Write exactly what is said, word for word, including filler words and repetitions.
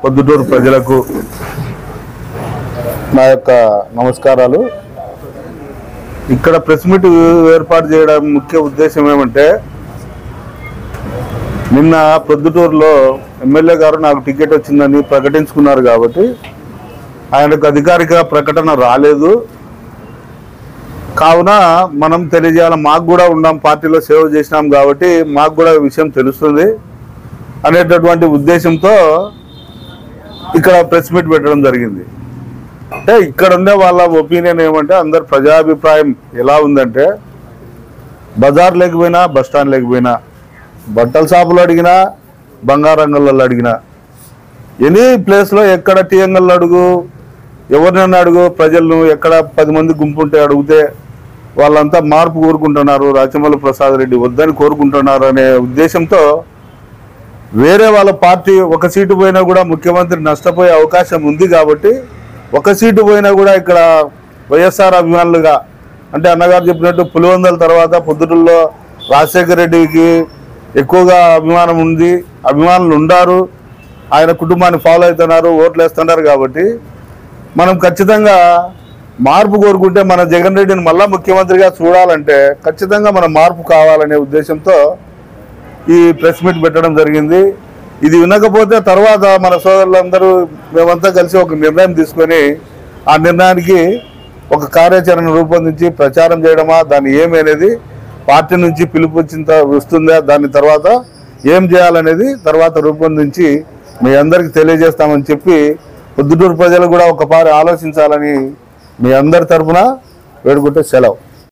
పొద్దుటూరు ప్రజలకు నా యొక్క నమస్కారాలు. ఇక్కడ ప్రెస్ మీట్ ఏర్పాటు చేయడం ముఖ్య ఉద్దేశం ఏమంటే, నిన్న పొద్దుటూరులో ఎమ్మెల్యే గారు నాకు టికెట్ వచ్చిందని ప్రకటించుకున్నారు కాబట్టి ఆయనకు అధికారిక ప్రకటన రాలేదు. కావున మనం తెలియజేయాలి, మాకు కూడా ఉన్నాం, పార్టీలో సేవ చేసినాం కాబట్టి మాకు కూడా విషయం తెలుస్తుంది అనేటటువంటి ఉద్దేశంతో ఇక్కడ ప్రెస్ మీట్ పెట్టడం జరిగింది. అంటే ఇక్కడ ఉండే వాళ్ళ ఒపీనియన్ ఏమంటే, అందరు ప్రజాభిప్రాయం ఎలా ఉందంటే, బజార్ లేకపోయినా బస్ స్టాండ్ లేకపోయినా, బట్టల షాపులో అడిగినా బంగారంగల్లో అడిగినా, ఎనీ ప్లేస్లో ఎక్కడ టీ అంగల్లో అడుగు, ఎవరినైనా అడుగు, ప్రజలను ఎక్కడ పది మంది గుంపుంటే అడిగితే వాళ్ళంతా మార్పు కోరుకుంటున్నారు, రాచమల్లి ప్రసాద్ రెడ్డి వద్దని కోరుకుంటున్నారు అనే ఉద్దేశంతో వేరే వాళ్ళ పార్టీ ఒక సీటు పోయినా కూడా ముఖ్యమంత్రి నష్టపోయే అవకాశం ఉంది కాబట్టి ఒక సీటు పోయినా కూడా ఇక్కడ వైఎస్ఆర్ అభిమానులుగా, అంటే అన్నగారు చెప్పినట్టు పులివెందుల తర్వాత పొద్దుటూరులో రాజశేఖర రెడ్డికి ఎక్కువగా అభిమానం ఉంది, అభిమానులు ఉండారు, ఆయన కుటుంబాన్ని ఫాలో అవుతున్నారు, ఓట్లు వేస్తున్నారు. కాబట్టి మనం ఖచ్చితంగా మార్పు కోరుకుంటే మన జగన్ రెడ్డిని మళ్ళా ముఖ్యమంత్రిగా చూడాలంటే ఖచ్చితంగా మన మార్పు కావాలనే ఉద్దేశంతో ఈ ప్రెస్ మీట్ పెట్టడం జరిగింది. ఇది వినకపోతే తర్వాత మన సోదరులందరూ మేమంతా కలిసి ఒక నిర్ణయం తీసుకొని ఆ నిర్ణయానికి ఒక కార్యాచరణ రూపొందించి ప్రచారం చేయడమా, దాన్ని ఏమి అనేది పార్టీ నుంచి పిలుపు వచ్చిన వస్తుందా, దాని తర్వాత ఏం చేయాలనేది తర్వాత రూపొందించి మీ అందరికీ తెలియజేస్తామని చెప్పి పొద్దుటూరు ప్రజలు కూడా ఒకసారి ఆలోచించాలని మీ అందరి తరఫున వేడుకుంటే సెలవు.